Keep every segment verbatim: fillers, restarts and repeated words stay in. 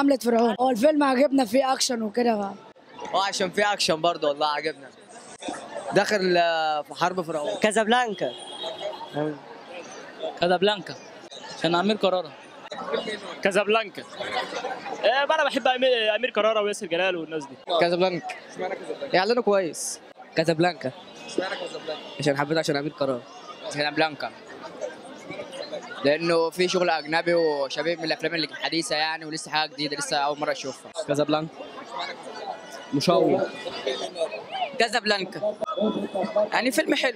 حملة فرعون. هو الفيلم عجبنا فيه اكشن وكده بقى. اه عشان فيه اكشن برضه والله عجبنا. داخل آه، في حرب فرعون. كازابلانكا. كازابلانكا عشان امير كرارة. كازابلانكا. إيه انا بحب امير امير كرارة وياسر جلال والناس دي. كازابلانكا. اعلانه كويس. كازابلانكا. عشان حبيت عشان امير كرارة. كازابلانكا لانه في شغل اجنبي وشبيه من الافلام اللي الحديثه يعني، ولسه حاجه جديده لسه اول مره اشوفها. كازابلانكا مشوق. كازابلانكا يعني فيلم حلو.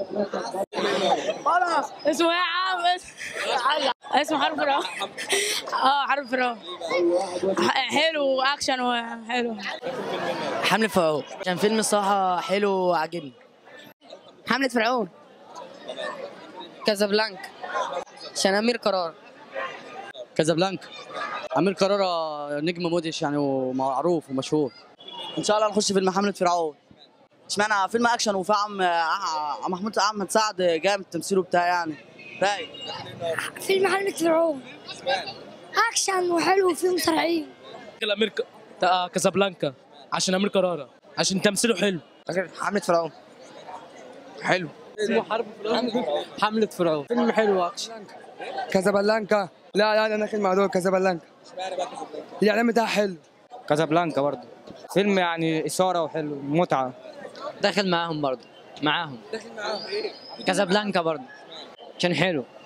اسمه ايه يا عم؟ اسمه حرب فرعون. اه حرب فرعون. حلو اكشن وحلو. حملة فرعون عشان فيلم الصراحه حلو وعجبني. حملة فرعون. كازابلانكا عشان امير كرارة. كازابلانكا امير كرارة نجم موديش يعني ومعروف ومشهور. ان شاء الله نخش فيلم حملة فرعون. اشمعنى فيلم اكشن وفي عم عم محمود احمد سعد جامد تمثيله بتاعه يعني رايق. فيلم حملة فرعون اكشن وحلو وفيه مصارعين. امير ك... آه، كازابلانكا عشان امير كرارة عشان تمثيله حلو. حملة فرعون حلو. اسمه حرب فرعون. حملة فرعون فيلم حلو اكشن. كازابلانكا. لا لا انا داخل مع دول كازابلانكا. الاعلان بتاعها حلو. كازابلانكا برضه فيلم يعني اثاره وحلو متعه. داخل معاهم برضه. معاهم. كازابلانكا برضه عشان حلو.